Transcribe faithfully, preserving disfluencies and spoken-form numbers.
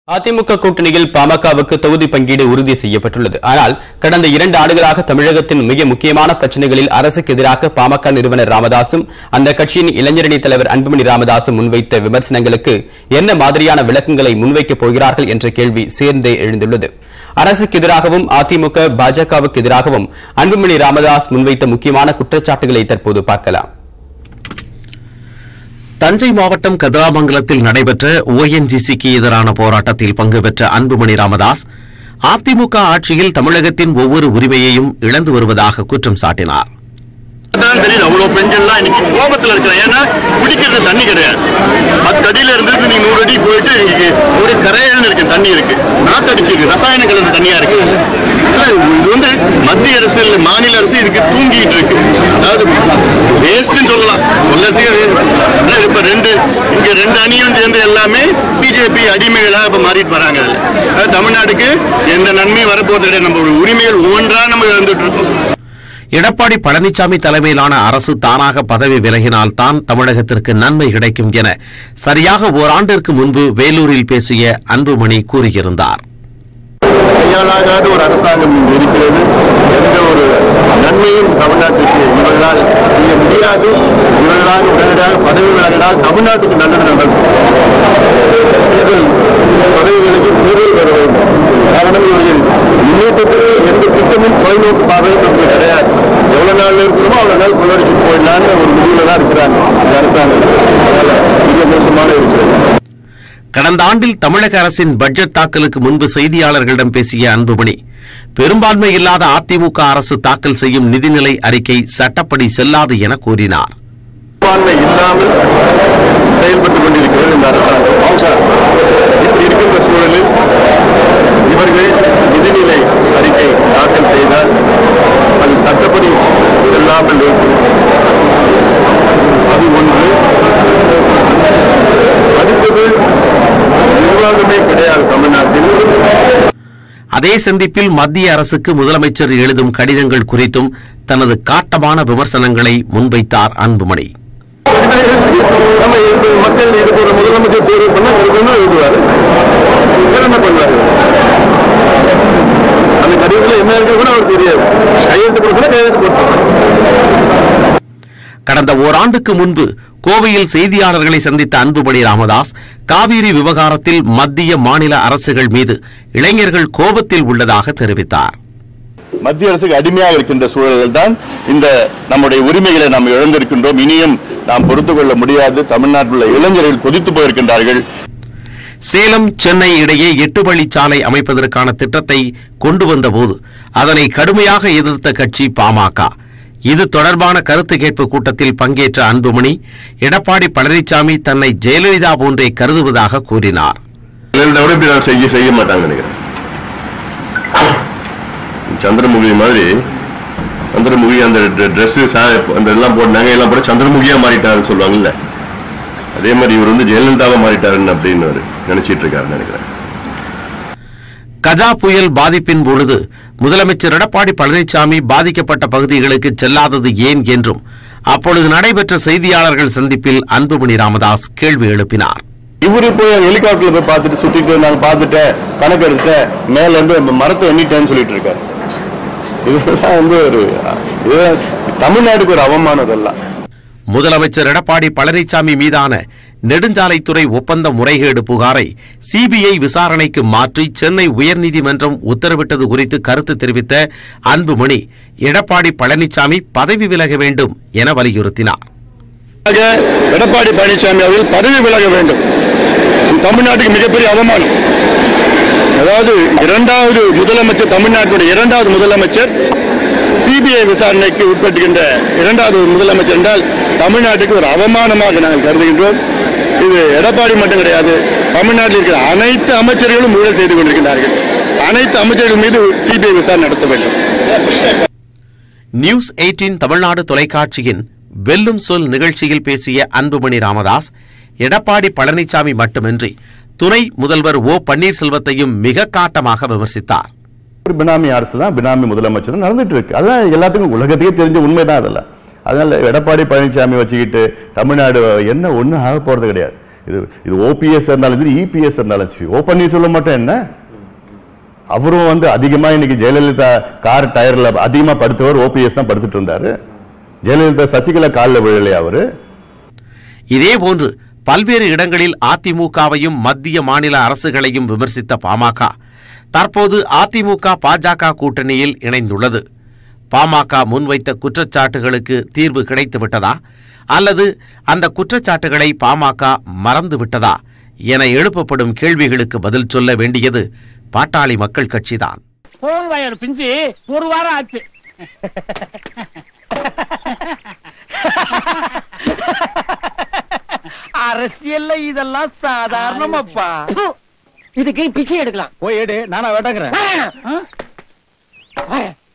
அதிமுக கூட்டணியில் பாமகவுக்கு தொகுதி பங்கீடு உறுதி செய்யப்பட்டுள்ளது. ஆனால் கடந்த இரண்டு ஆண்டுகளாக தமிழகத்தின் மிக முக்கியமான பிரச்சனைகளில் அரசுக்கு எதிராக பாமக நிறுவனர் ராமதாசும் அந்த கட்சியின் இளைஞரணி தலைவர் அன்புமணி ராமதாசும் முன்வைத்த விமர்சனங்களுக்கு என்ன மாதிரியான விளக்கங்களை முன்வைக்கப் போகிறார்கள் என்ற கேள்வி சேர்ந்தே எழுந்துள்ளது. அரசுக்கு எதிராகவும் அதிமுக பாஜகவுக்கு எதிராகவும் அன்புமணி ராமதாஸ் முன்வைத்த முக்கியமான குற்றச்சாட்டுகளை தற்போது பார்க்கலாம். தஞ்சை மாவட்டம் கதிராமங்கலத்தில் நடைபெற்ற ஓஎன்ஜிசிக்கு எதிரான போராட்டத்தில் பங்கு பெற்ற அன்புமணி ராமதாஸ் அதிமுக ஆட்சியில் தமிழகத்தின் ஒவ்வொரு உரிமையையும் இழந்து வருவதாக குற்றம் சாட்டினார். அவ்வளவு பெண்கள்லாம் இன்னைக்கு கோபத்தில் இருக்கிறேன். ஏன்னா குடிக்கிறது தண்ணி கிடையாது. பத்து அடியில இருந்து நீ நூறு அடி போயிட்டு ஒரு கரையல் இருக்கு, தண்ணி இருக்கு, நாத்தடிச்சிருக்கு, ரசாயன கலந்த தண்ணியா இருக்கு. இது வந்து மத்திய அரசு மாநில அரசு இதுக்கு தூங்கிட்டு இருக்கு. அதாவது வேஸ்ட்னு சொல்லலாம், சொல்லறதுக்கு வேஸ்ட். இப்ப ரெண்டு இங்க ரெண்டு அணியும் சேர்ந்து எல்லாமே பிஜேபி அடிமைகளா இப்ப மாறிட்டு வராங்க. அதுல தமிழ்நாட்டுக்கு எந்த நன்மையும் வரப்போறது கிடையாது. நம்ம உரிமைகள் ஒவ்வொன்றா நம்ம இழந்துட்டு இருக்கோம். எடப்பாடி பழனிசாமி தலைமையிலான அரசு தானாக பதவி விலகினால் தான் தமிழகத்திற்கு நன்மை கிடைக்கும் என சரியாக ஓராண்டிற்கு முன்பு வேலூரில் பேசிய அன்புமணி கூறியிருந்தார். கையாளாகாத ஒரு அரசாங்கம் இருக்கிறது. எந்த ஒரு நன்மையும் தமிழ்நாட்டுக்கு இவர்களால் செய்ய முடியாது. இவர்களாக உடனடியாக பதவி விலகினால் தமிழ்நாட்டுக்கு நல்லது நடக்கும். தேர்தல் பதவிகளுக்கு தேர்தல் பெற வேண்டும். காரணம் இவர்கள் முன்னேற்றத்திற்கு எந்த திட்டமும் தொலைநோக்கு பார்வையும் நமக்கு கிடையாது. எவ்வளவு நாள் இருக்கிறோமோ அவ்வளவு நாள் கொள்ளடிச்சு போயிடலான்னு ஒரு முடிவில் தான் இருக்கிறாங்க இந்த அரசாங்கம். மிக மோசமான இருக்கிறது. கடந்த ஆண்டில் தமிழக அரசின் பட்ஜெட் தாக்கலுக்கு முன்பு செய்தியாளர்களிடம் பேசிய அன்புமணி, பெரும்பான்மை இல்லாத அதிமுக அரசு தாக்கல் செய்யும் நிதிநிலை அறிக்கை சட்டப்படி செல்லாது என கூறினார். பெரும்பான்மை இல்லாமல் செயல்பட்டுக் கொண்டிருக்கிறது இந்த அரசாங்கம். இப்படி இருக்கின்ற சூழலில் இவர்கள் நிதிநிலை அறிக்கை தாக்கல் செய்தால் அது சட்டப்படி செல்லாமல் இருக்கும். அது ஒன்று. அடுத்தது நிர்வாகமே கிடையாது தமிழ்நாட்டில். அதே சந்திப்பில் மத்திய அரசுக்கு முதலமைச்சர் எழுதும் கடிதங்கள் குறித்தும் தனது காட்டமான விமர்சனங்களை முன்வைத்தார் அன்புமணி. மக்கள் இதுக்கு ஒரு முதலமைச்சர் தேர்வு பண்ண எழுதுவாரு, என்ன பண்ணுவாரு? அந்த கடிதத்தில் என்ன இருக்கு கூட அவர் தெரியாது. கையெழுத்து கொடுத்தா கையெழுத்து கொடுத்தாங்க. கடந்த ஓராண்டுக்கு முன்பு கோவையில் செய்தியாளர்களை சந்தித்த அன்புமணி ராமதாஸ் காவிரி விவகாரத்தில் மத்திய மாநில அரசுகள் மீது இளைஞர்கள் கோபத்தில் உள்ளதாக தெரிவித்தார். மத்திய அரசுக்கு அடிமையாக இருக்கின்ற சூழல்கள் தான் இந்த நம்முடைய உரிமைகளை நாம் இழந்திருக்கின்றோம். இனியும் நாம் பொறுத்து கொள்ள முடியாது. தமிழ்நாட்டில் உள்ள இளைஞர்கள் கொதித்து போயிருக்கின்றார்கள். சேலம் சென்னை இடையே எட்டு வழிச்சாலை அமைப்பதற்கான திட்டத்தை கொண்டு வந்தபோது அதனை கடுமையாக எதிர்த்த கட்சி பாமக. இது தொடர்பான கருத்து கேட்பு கூட்டத்தில் பங்கேற்ற அன்புமணி, எடப்பாடி பழனிசாமி தன்னை ஜெயலலிதா போன்றே கருதுவதாக கூறினார். செய்ய மாட்டாங்க. சந்திரமுகி மாதிரி சந்திரமுகி அந்த ட்ரெஸ் அந்த எல்லாம் போட்டு நகை எல்லாம் போட்டு சந்திரமுகியா மாறிட்டாருன்னு சொல்லுவாங்கல்ல, அதே மாதிரி இவர் வந்து ஜெயலலிதாவை மாறிட்டாருன்னு அப்படின்னு நினைச்சிட்டு இருக்காரு நினைக்கிறேன். கஜா புயல் பாதிப்பின் பொழுது முதலமைச்சர் எடப்பாடி பழனிசாமி பாதிக்கப்பட்ட பகுதிகளுக்கு செல்லாதது ஏன் என்றும் அப்பொழுது நடைபெற்ற செய்தியாளர்கள் சந்திப்பில் அன்புமணி ராமதாஸ் கேள்வி எழுப்பினார். இவரு போய் ஹெலிகாப்டர்ல போய் பார்த்துட்டு சுத்திட்டு நாங்க பார்த்துட்டேன், கணக்கு எடுத்தேன், மேல இருந்து மரத்தை எண்ணிட்டேன்னு சொல்லிட்டு இருக்காரு. இதெல்லாம் வந்து ஒரு தமிழ்நாட்டுக்கு ஒரு அவமானம். இதெல்லாம் முதலமைச்சர் எடப்பாடி பழனிசாமி மீதான நெடுஞ்சாலைத்துறை ஒப்பந்த முறைகேடு புகாரை சிபிஐ விசாரணைக்கு மாற்றி சென்னை உயர்நீதிமன்றம் உத்தரவிட்டது குறித்து கருத்து தெரிவித்த அன்புமணி, எடப்பாடி பழனிசாமி பதவி விலக வேண்டும் என வலியுறுத்தினார். எடப்பாடி பழனிசாமி அவர்கள் பதவி விலக வேண்டும். தமிழ்நாட்டுக்கு மிகப்பெரிய அவமானம். அதாவது இரண்டாவது முதலமைச்சர், தமிழ்நாட்டுடைய இரண்டாவது முதலமைச்சர் சிபிஐ விசாரணைக்கு உட்பட்டுகின்ற இரண்டாவது முதலமைச்சர் என்றால் தமிழ்நாட்டுக்கு ஒரு அவமானமாக நாங்கள் கருதுகின்றோம். இது எடப்பாடி மட்டும் கிடையாது, தமிழ்நாட்டில் இருக்கிற அனைத்து அமைச்சர்களும் ஊழல் செய்து கொண்டிருக்கிறார்கள். அனைத்து அமைச்சர்கள் மீது சிபிஐ விசாரணை நடத்த வேண்டும். நியூஸ் எயிட்டீன் தமிழ்நாடு தொலைக்காட்சியின் வெல்லும் சொல் நிகழ்ச்சியில் பேசிய அன்புமணி ராமதாஸ், எடப்பாடி பழனிசாமி மட்டுமின்றி துணை முதல்வர் ஓ பன்னீர்செல்வத்தையும் மிக காட்டமாக விமர்சித்தார். பினாமி அரசு தான், பினாமி முதலமைச்சர் நடந்துட்டு இருக்கு. அதான் எல்லாத்துக்கும் உலகத்தையே தெரிஞ்ச உண்மைதான். அதெல்லாம் அதனால எடப்பாடி பழனிசாமி வச்சுக்கிட்டு தமிழ்நாடு என்ன ஒன்றும் ஆக போறது கிடையாது. இது இது ஓபிஎஸ் இருந்தாலும் சரி இபிஎஸ் இருந்தாலும் சரி ஓ பன்னீர்செல்வம் மட்டும் என்ன அவரும் வந்து அதிகமா இன்னைக்கு ஜெயலலிதா கார் டயர்ல அதிகமா படுத்தவர் ஓபிஎஸ் தான் படுத்துட்டு இருந்தாரு. ஜெயலலிதா சசிகலா காலில் விழலையா அவரு? இதே போன்று பல்வேறு இடங்களில் அதிமுகவையும் மத்திய மாநில அரசுகளையும் விமர்சித்த பாமக தற்போது அதிமுக பாஜக கூட்டணியில் இணைந்துள்ளது. பாமக முன்வைத்த குற்றச்சாட்டுகளுக்கு தீர்வு கிடைத்து விட்டதா அல்லது அந்த குற்றச்சாட்டுகளை பாமக மறந்து விட்டதா என எழுப்பப்படும் கேள்விகளுக்கு பதில் சொல்ல வேண்டியது பாட்டாளி மக்கள் கட்சிதான். பிஞ்சு ஒரு வாரம் ஆச்சு. அரசியல்ல இதெல்லாம் சாதாரணமாப்பா. இதுக்கு பிச்சை எடுக்கலாம். போய் எடு, நானா வேட்டாக்குறேன்.